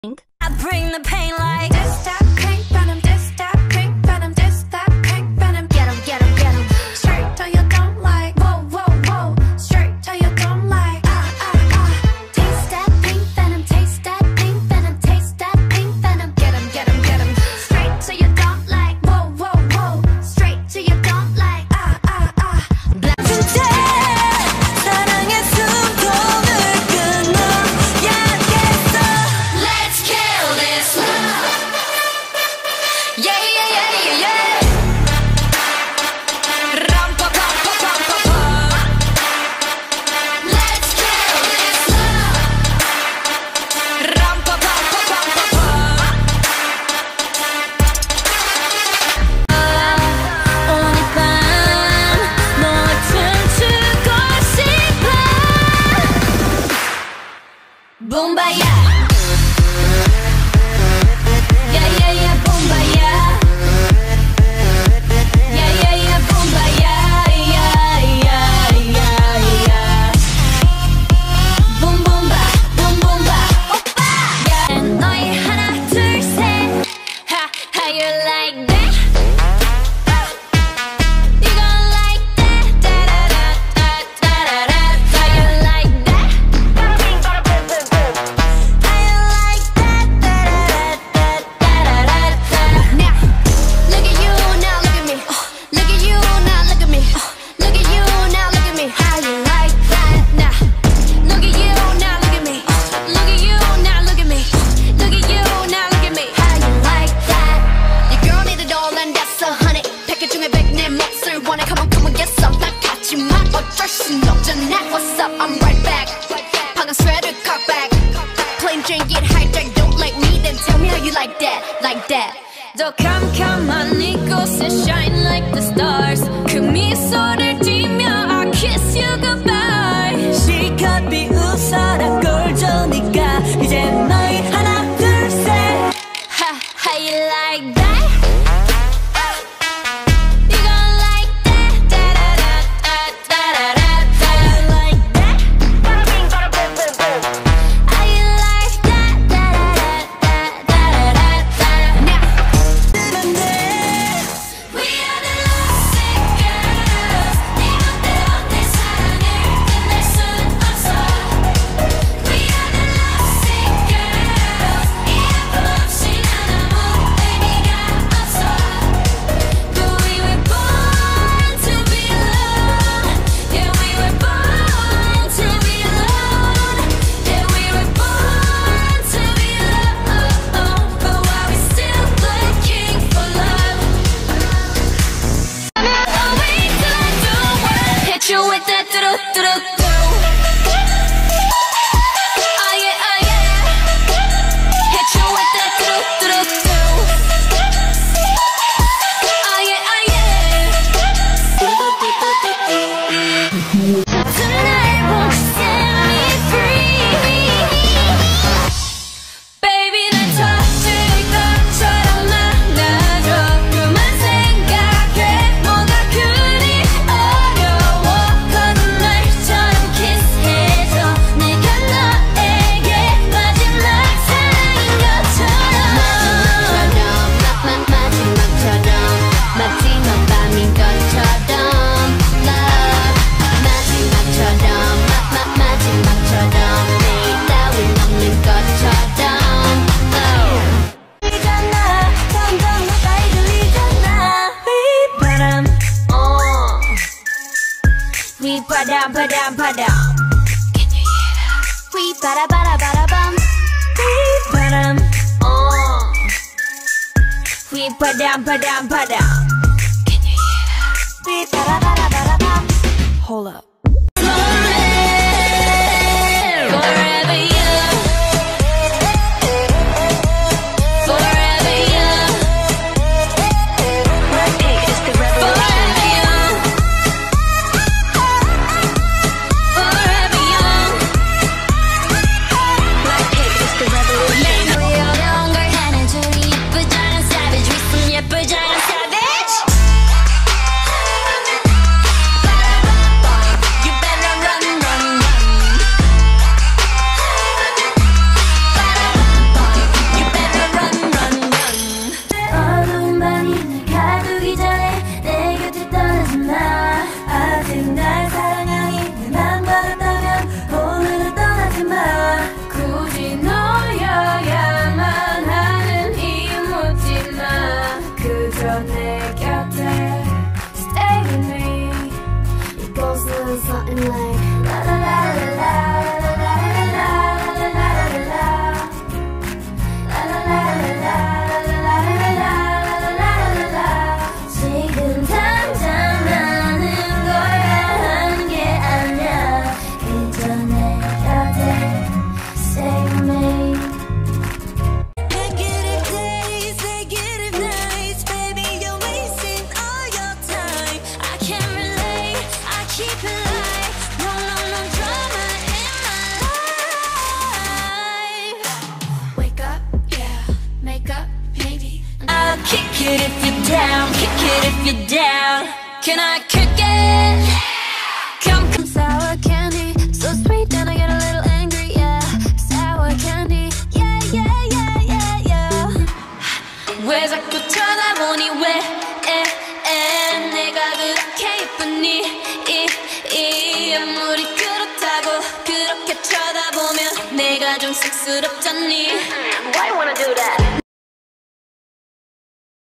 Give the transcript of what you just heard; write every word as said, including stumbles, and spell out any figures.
I bring the pain like This that pink venom, this that pink venom, this that pink venom. Get 'em, get 'em, get 'em. Straight till you don't like. Whoa, whoa, whoa. Straight till you don't like. Ah, ah, ah. Taste that pink venom, taste that pink venom, taste that pink venom. Get 'em, get 'em, get 'em. Straight till you don't like. Whoa, whoa, whoa. Straight till you don't like. Ah, ah, ah. 진짜 사랑의 숨통을 끊어야겠어. Let's kill this love. Yeah, yeah, yeah, yeah, yeah. Ram-pa-pa-pa-pa-pa-pa. Let's kill this love. Ram-pa-pa-pa-pa-pa-pa. 오늘 밤 너와 춤추고 싶어. 붐바야. Yeah, yeah, yeah, 붐바야. Yeah, yeah, yeah, 붐바야. Yeah, yeah, yeah, yeah. Boom, boom, ba, boom, boom, ba. 오빠. Yeah. 너의 하나, 둘, 셋. Ha, how you like that? You gon' like that? Da da da da da da da. How you like that? How you like that? Da da da da da da da. Now, look at you, now look at me. Look at you, now look at me. Look at you, now look at me. How you like that? Now, look at you, now look at me. Look at you, now look at me. Look at you, now look at me. How you like that? Your girl need it all and that's a honey. 패킷 중에 백 내 몫을 원해. Come on, come on, get some. 난 같지만 어쩔 순 없잖아. What's up? I'm right back. 방금 sweater cock back. Plain Jane get hijacked. Don't like me, then tell me how you like that, like that. 더 캄캄한 이곳에 shine like the stars. 그 미소를 띠며 I kiss you goodbye. 실컷 비웃어라 꼴조니까 이제 너희 하나 둘 셋. Ha, how you like that? You gon' like that? Da da da da da da da. How you like that? How you like that? Da da da da da da da. Now, We are the lovesick girls. 네 맘대로 내 사랑을 끝낼 순 없어. We are the lovesick girls. 이 아픔 없이 난 아무 의미가 없어. But we were born to be alone. Yeah, we were born to be alone. Yeah, we were born to be alone. But why we still looking for love? I'll wait till I do what hit you with that do do do do. Oh yeah, oh yeah. Hit you with that do do do do. Oh yeah, oh yeah. Tonight won't set me free. Baby 날 터질 것처럼 만나줘. 그만 생각해 뭐가 그리 어려워. 거짓말처럼 키스해줘. 내가 너에게 마지막 사랑인 것처럼. 마지막처럼, 마지막처럼, 마지막 밤인 것처럼, love. 마지막처럼, 마, 마, 마지막처럼, 내일 따윈 없는 것처럼, love. 들리잖아. 점점 가까이 들리잖아. 휘바람. 어. 휘바람 바람 바람. Can you hear that? 휘바라바라바라밤. 휘바람. 어. 휘바람 바람 바람. Can you hear that? 휘바라바라바라밤. Hold up. Forever young. Forever young. Forever young. Forever young. 내 어려운 걸 하는 중이 예쁘잖아 savage. We some 예쁘잖아 savage. Kick it if you're down, kick it if you're down. Can I kick it? Come, come. Sour candy, so sweet, then I get a little angry, yeah. Sour candy, yeah, yeah, yeah, yeah, yeah. 왜 자꾸 쳐다보니 왜 에, 에, 내가 그렇게 예쁘니 이, 이 아무리 그렇다고 그렇게 쳐다보면 내가 좀 쑥스럽잖니. Why you wanna do that?